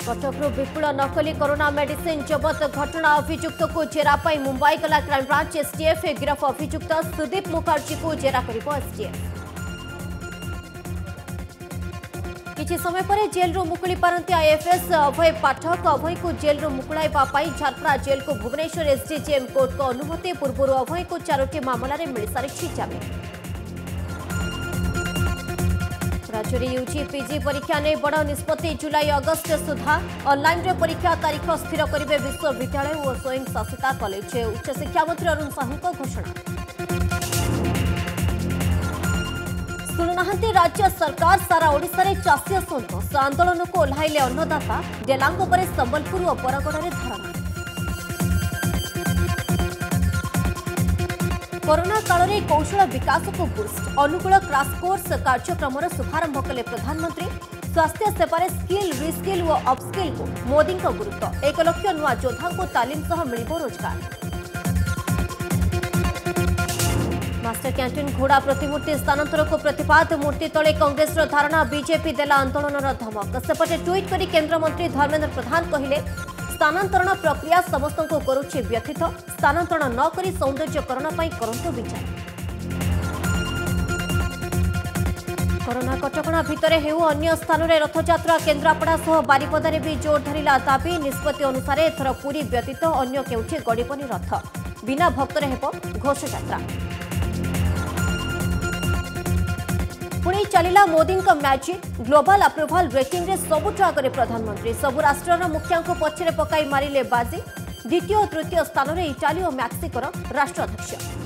कटकରୁ विपुल नकली corona medicine जबत घटना अभियुक्त को जेरा पाई मुंबई गला क्राइमब्रांच एसटीएफ गिरफ अभियुक्त सुदीप मुखर्जी को जेरा करिबो एसटीएफ। किछि समय पर जेल रो मुकुली पारंती आईएफएस अभय पाठक अभय को जेल रो मुकुलाइबा पाई झारपड़ा जेल को भुवनेश्वर एसडीजेएम कोर्ट को अनुमति पूर्व अभय को 4टी मामला रे मिल सारी जामिन। राज्य में यूजी पीजी परीक्षा ने बड़ निष्पत्ति जुलाई अगस्त सुधा ऑनलाइन रे परीक्षा तारीख स्थिर करेंगे विश्वविद्यालय और स्वयं शासिता कॉलेज। उच्च शिक्षा मंत्री अरुण साहू को घोषणा। शुणुना राज्य सरकार सारा ओडिशा रे चाषी असंतोष आंदोलन को ओह्लाइले अन्नदाता डेलांग पर संबलपुर और बरगड़ में धारणा। कोरोना काल में कौशल विकास को बूस्ट अनुकूल क्राश कोर्स कार्यक्रम शुभारंभ कले प्रधानमंत्री। स्वास्थ्य सेवार स्किल रिस्किल और अपस्किल को मोदी गुरुत्व 1 लाख नुआ योद्धा को तालीम सह मिलिबो रोजगार। मास्टर कैंटीन घोड़ा प्रतिमूर्ति स्थानांतर को प्रतिवाद मूर्ति तले कांग्रेस धारणा बीजेपी देला आंदोलन धमक। सेपटे ट्वीट कर केंद्र मंत्री धर्मेंद्र प्रधान कहले स्थानांतरण प्रक्रिया समस्त को करुछि व्यथित स्थानांतरण न करी सौंदर्यकरण पाई करंतु विचार। कोरोना कटकणा भितरे हेउ अन्य स्थान रे रथयात्रा केन्द्रापड़ा सह बारिपदा रे भी जोर धरिला दाबी निष्पत्ति अनुसार एथर पुरी व्यतीत अन्य केउछि गड़िबनी रथ बिना भक्त रे हेबो घोष यात्रा। पुणी चलिला Modi magic global approval rating रे सबुठ आगे प्रधानमंत्री सबु राष्ट्र मुखिया पछरे पकाई मारिले बाजी। द्वितीय और तृतीय स्थान में इटाली और मैक्सिकोर राष्ट्राध्यक्ष।